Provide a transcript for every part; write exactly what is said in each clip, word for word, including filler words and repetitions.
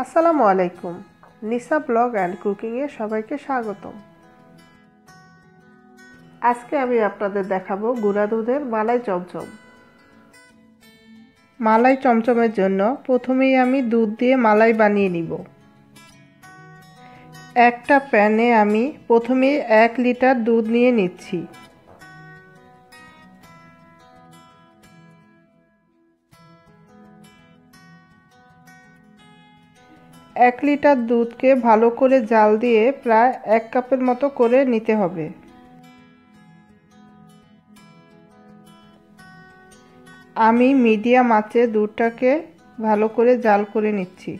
আসসালামু আলাইকুম। নিসা blog and কুকিংয়ে সবাইকে স্বাগতম। আজকে আমি আপনাদের দেখাবো গুঁড়া দুধের মালাই চমচম। মালাই চমচমের জন্য প্রথমেই আমি দুধ দিয়ে মালাই বানিয়ে নিব। একটা প্যানে আমি প্রথমে এক লিটার দুধ নিয়ে নিচ্ছি। এক লিটার দুধকে ভালো করে জাল দিয়ে প্রায় এক কাপের মতো করে নিতে হবে। আমি মিডিয়াম আঁচে দুধটাকে ভালো করে জাল করে নিচ্ছি।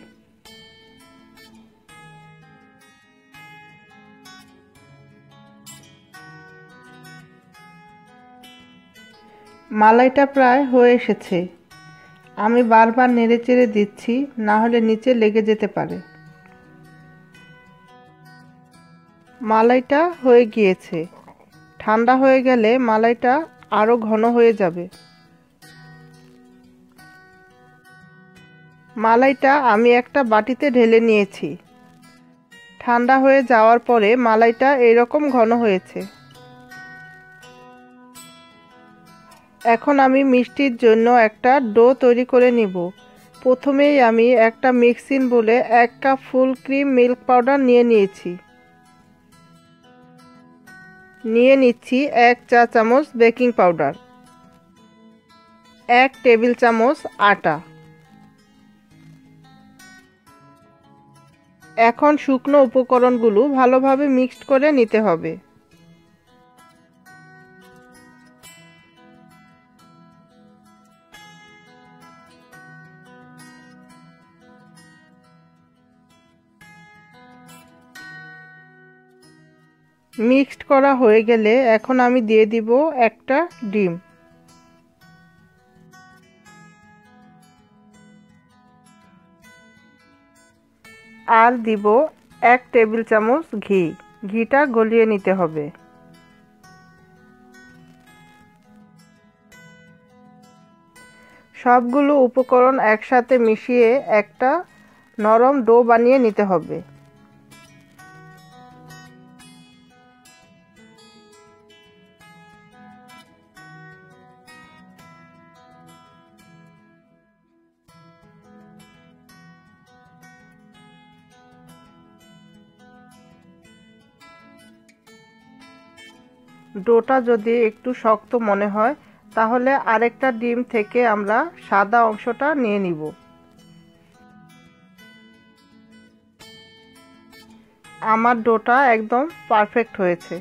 মালাইটা প্রায় হয়ে এসেছে। আমি বারবার নেড়েচেড়ে দিচ্ছি, না হলে নিচে লেগে যেতে পারে। মালাইটা হয়ে গিয়েছে। ঠান্ডা হয়ে গেলে মালাইটা আরো ঘন হয়ে যাবে। মালাইটা আমি একটা বাটিতে ঢেলে নিয়েছি। ঠান্ডা হয়ে যাওয়ার পরে মালাইটা এরকম ঘন হয়েছে। এখন আমি মিষ্টির জন্য একটা ডো তৈরি করে নিব। প্রথমেই আমি একটা মিক্সিং বলে এক cup full cream milk powder নিয়ে নিয়েছি। নিয়ে নিচ্ছি এক চা চামচ বেকিং পাউডার, এক টেবিল চামচ আটা। এখন শুকনো উপকরণগুলো ভালোভাবে মিক্সড করে নিতে হবে। মিক্সড করা হয়ে গেলে এখন আমি দিয়ে দিব একটা ডিম। আর দিব এক টেবিল চামচ ঘি। ঘিটা গলিয়ে নিতে হবে। সবগুলো উপকরণ একসাথে মিশিয়ে একটা নরম ডো বানিয়ে নিতে হবে। ডোটা যদি একটু শক্ত মনে হয় তাহলে আরেকটা ডিম থেকে আমরা সাদা অংশটা নিয়ে নিব। আমার ডোটা একদম পারফেক্ট হয়েছে।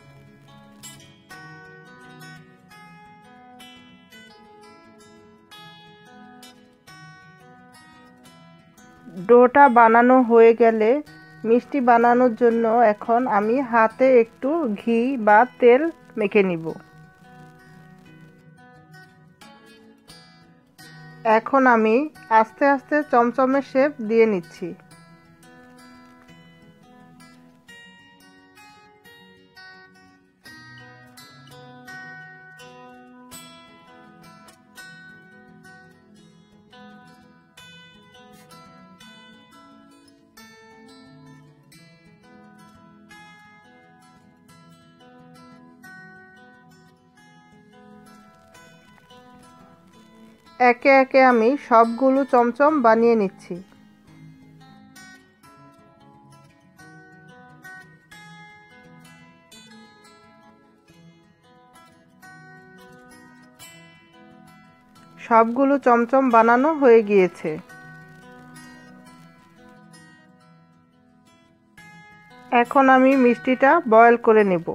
ডোটা বানানো হয়ে গেলে মিষ্টি বানানোর জন্য এখন আমি হাতে একটু ঘি বা তেল মেখে নিব। এখন আমি আস্তে আস্তে চমচমের শেপ দিয়ে নিচ্ছি। একে একে আমি সবগুলো চমচম বানিয়ে নিচ্ছি। সবগুলো চমচম বানানো হয়ে গিয়েছে। এখন আমি মিষ্টিটা বয়েল করে নেব।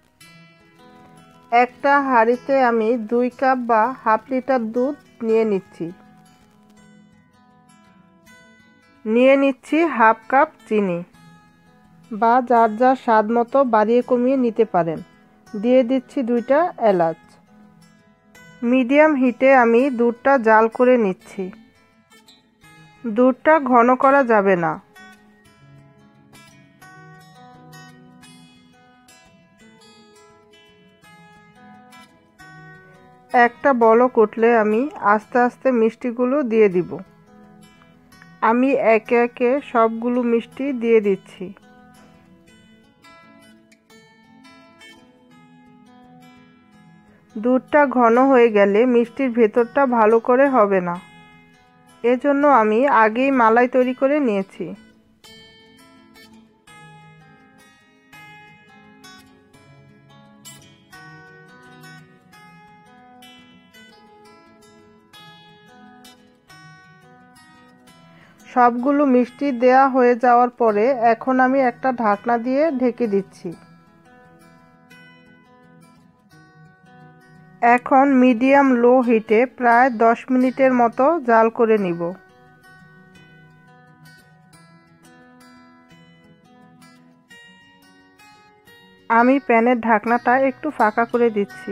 একটা হাঁড়িতে আমি দুই কাপ বা হাফ লিটার দুধ নিয়ে নিচ্ছি। নিয়ে নিচ্ছি হাফ কাপ চিনি, বা যার যার স্বাদ মতো বাড়িয়ে কমিয়ে নিতে পারেন। দিয়ে দিচ্ছি দুইটা এলাচ। মিডিয়াম হিটে আমি দুধটা জাল করে নিচ্ছি। দুধটা ঘন করা যাবে না। একটা বলক উঠলে আমি আস্তে আস্তে মিষ্টিগুলো দিয়ে দিব। আমি একে একে সবগুলো মিষ্টি দিয়ে দিচ্ছি। দুধটা ঘন হয়ে গেলে মিষ্টির ভেতরটা ভালো করে হবে না, এজন্য আমি আগেই মালাই তৈরি করে নিয়েছি। সবগুলো মিষ্টি দেয়া হয়ে যাওয়ার পরে এখন আমি একটা ঢাকনা দিয়ে ঢেকে দিচ্ছি। এখন মিডিয়াম লো হিটে প্রায় দশ মিনিটের মতো জাল করে নিব। আমি প্যানের ঢাকনাটা একটু ফাঁকা করে দিচ্ছি।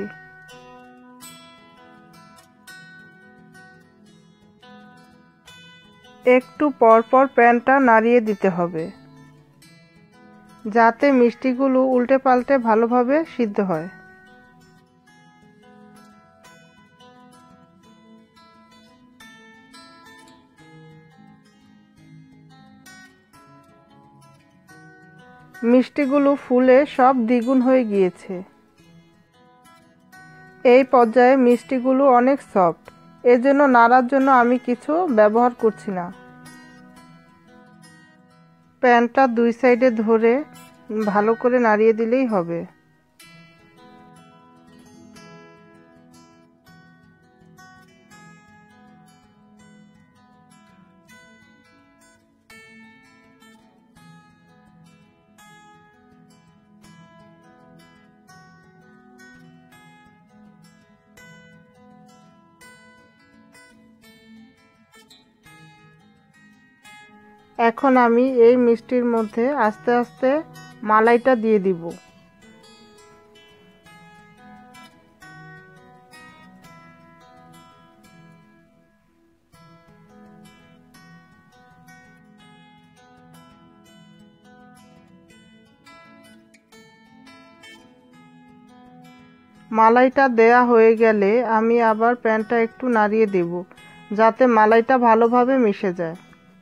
একটু পরপর প্যানটা নাড়িয়ে দিতে হবে, যাতে মিষ্টিগুলো উল্টে পাল্টে ভালোভাবে সিদ্ধ হয়। মিষ্টিগুলো ফুলে সব দ্বিগুণ হয়ে গিয়েছে। এই পর্যায়ে মিষ্টিগুলো অনেক সফট, এজন্য নাড়ার জন্য আমি কিছু ব্যবহার করছি না। প্যানটা দুই সাইডে ধরে ভালো করে নাড়িয়ে দিলেই হবে। এখন আমি এই মিষ্টির মধ্যে আস্তে আস্তে মালাইটা দিয়ে দিব। মালাইটা দেয়া হয়ে গেলে আমি আবার প্যানটা একটু নাড়িয়ে দেব, যাতে মালাইটা ভালোভাবে মিশে যায়।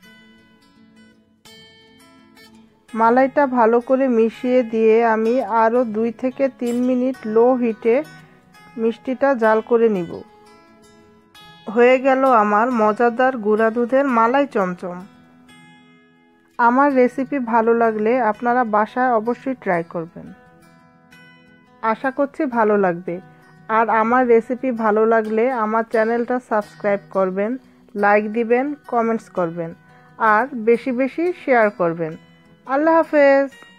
মালাইটা ভালো করে মিশিয়ে দিয়ে আমি আরও দুই থেকে তিন মিনিট লো হিটে মিষ্টিটা জাল করে নিব। হয়ে গেল আমার মজাদার গুঁড়া দুধের মালাই চমচম। আমার রেসিপি ভালো লাগলে আপনারা বাসায় অবশ্যই ট্রাই করবেন। আশা করছি ভালো লাগবে। আর আমার রেসিপি ভালো লাগলে আমার চ্যানেলটা সাবস্ক্রাইব করবেন, লাইক দিবেন, কমেন্টস করবেন আর বেশি বেশি শেয়ার করবেন। আল্লাহ হাফেজ।